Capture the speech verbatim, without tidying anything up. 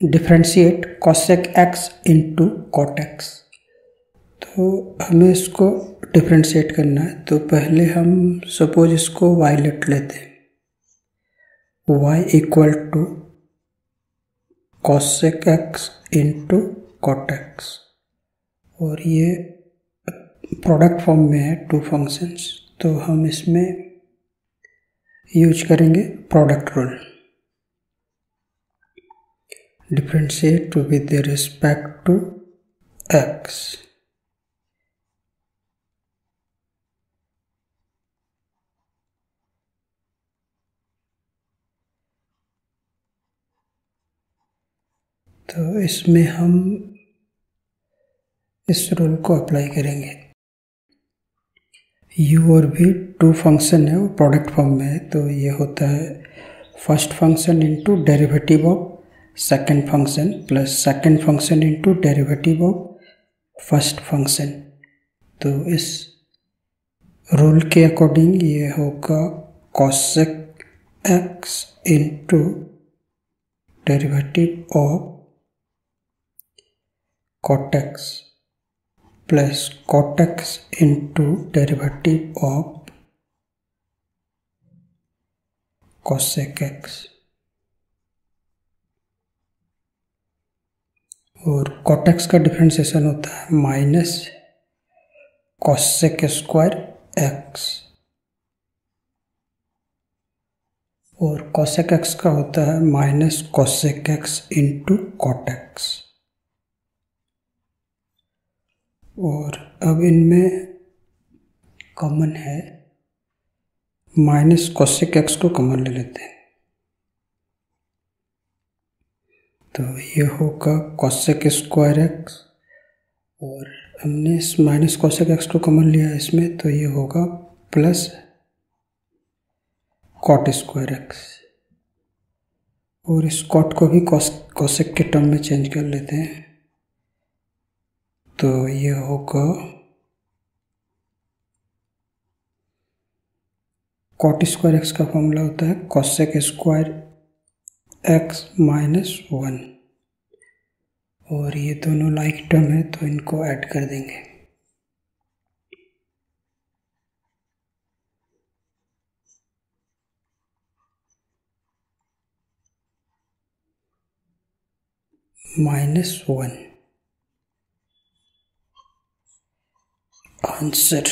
Differentiate cosec x into cot x। तो हमें इसको डिफ्रेंशिएट करना है, तो पहले हम सपोज इसको y लेट लेते हैं, y equal to cosec x into cot x, और ये प्रोडक्ट फॉर्म में है टू फंक्शंस, तो हम इसमें यूज करेंगे product rule. Differentiate with respect to x, तो इसमें हम इस रूल को अप्लाई करेंगे। u और v टू फंक्शन है, वो प्रोडक्ट फॉर्म में है, तो ये होता है first function into derivative of second function plus second function into derivative of first function. तो इस रूल के अकॉर्डिंग ये होगा cosec x into derivative of cot x plus cot x into derivative of cosec x, और cot x का differentiation होता है minus cosec square x, और cosec x का होता है minus cosec x into cot x। और अब इनमें कॉमन है, माइनस cosec x को कॉमन ले लेते हैं, तो ये होगा cosec स्क्वायर x, और हमने इस माइनस cosec x को कॉमन लिया है इसमें, तो ये होगा प्लस cot स्क्वायर x, और इस cot को भी cosec के टर्म में चेंज कर लेते हैं, तो ये होगा cot स्क्वायर x का फॉर्मूला होता है cosec square x minus one, और ये दोनों लाइक टर्म है तो इनको ऐड कर देंगे। Minus one answer.